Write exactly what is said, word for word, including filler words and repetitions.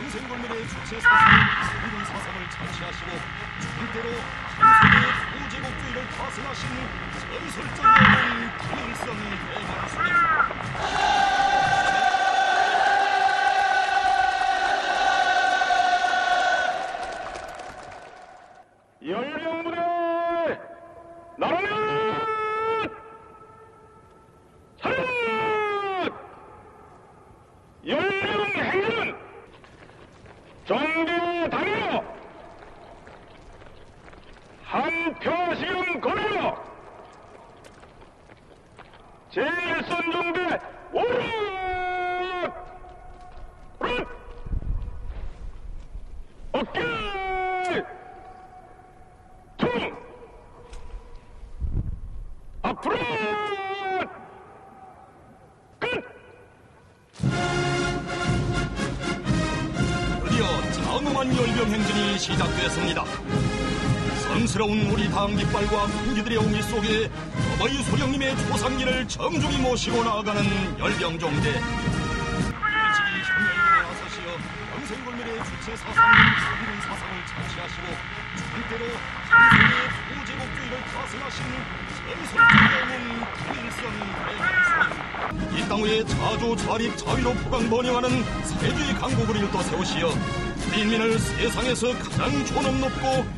영생골멸의 주체 사상, 성군 사상을 자치하시고 한때로 한세계의 우제국주의를 타승하신 전설적인 김일성 대만수입니다. 열병부대 나라면 차렷! 열병 행진은 정계와 당으로 한표시경 거리로 제일선중대 오륙! 오륙! 어깨! 퉁! 앞으로! 끝! 드디어 장엄한 열병 행진이 시작되었습니다. 성스러운 우리 당 깃발과 군기들의 옹기 속에 어버이 소령님의 조상기를 정중히 모시고 나아가는 열병종대. 일찍이 현열님에 나서시어 영생골멸의 주체 사상, 성군 사상을 자치하시고 한때로 한세계의 우제국주의를 타승하신 전설적인 김일성 대만수입니다. 이 땅 위에 자주 자립 자위로 포강 번영하는 사회주의 강국을 일떠 세우시어 인민을 세상에서 가장 존엄 높고